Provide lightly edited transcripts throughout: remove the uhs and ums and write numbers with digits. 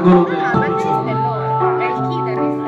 l'angolo del corcio. È il chitarrista.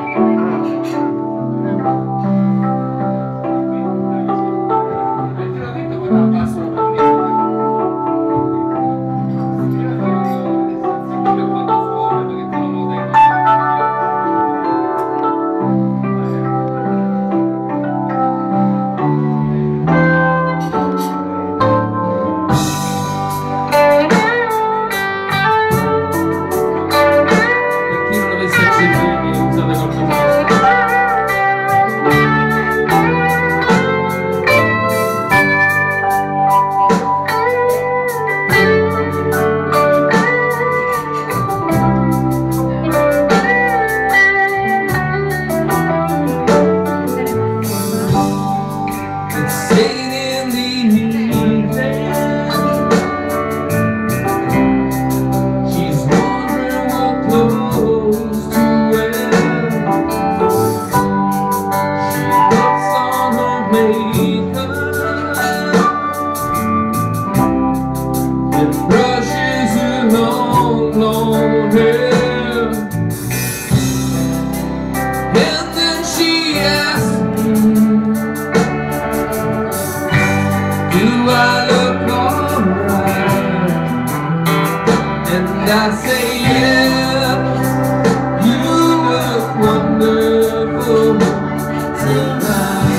I say yes, you look wonderful tonight.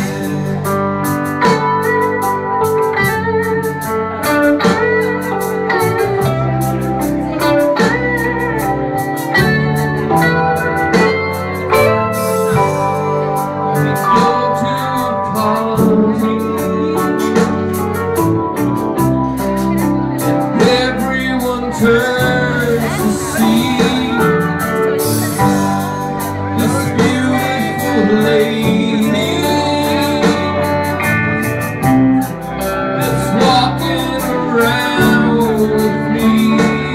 We go to a party and everyone turns to see this beautiful lady that's walking around with me.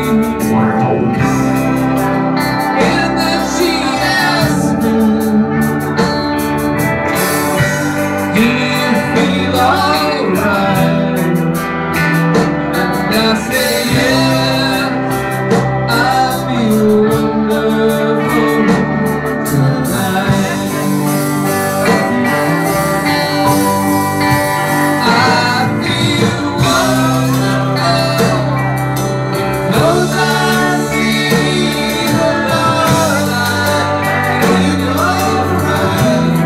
And then she asked me, do you feel alright? And I said, yeah, I feel wonderful tonight. I feel wonderful because I see the light in your eyes.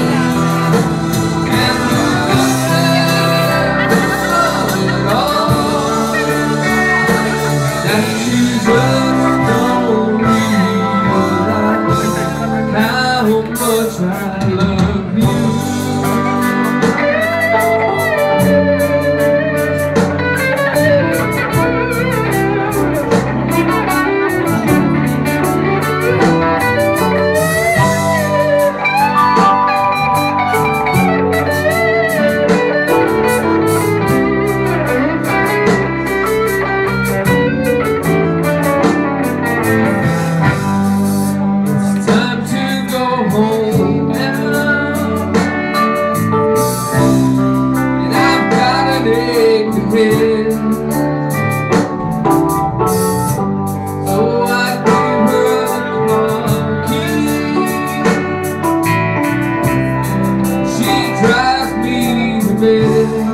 And you said it all, that you just don't realize how much I love you. It's time to go home now, and I've got an ache to head. So I give her the car key. She drives me to bed.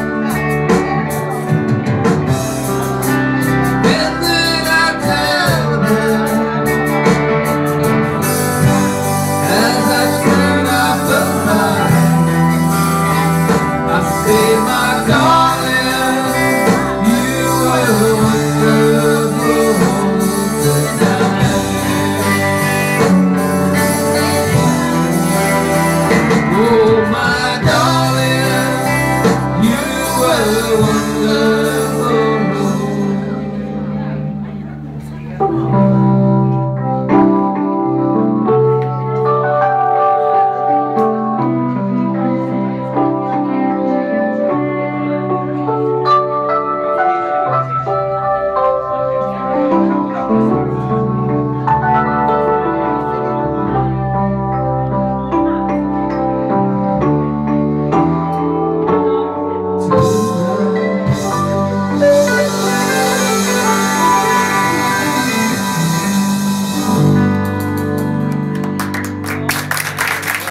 And then I tell her, as I turn off the light, I say, my darling, you were wonderful tonight. Oh, my darling, you were wonderful. Tonight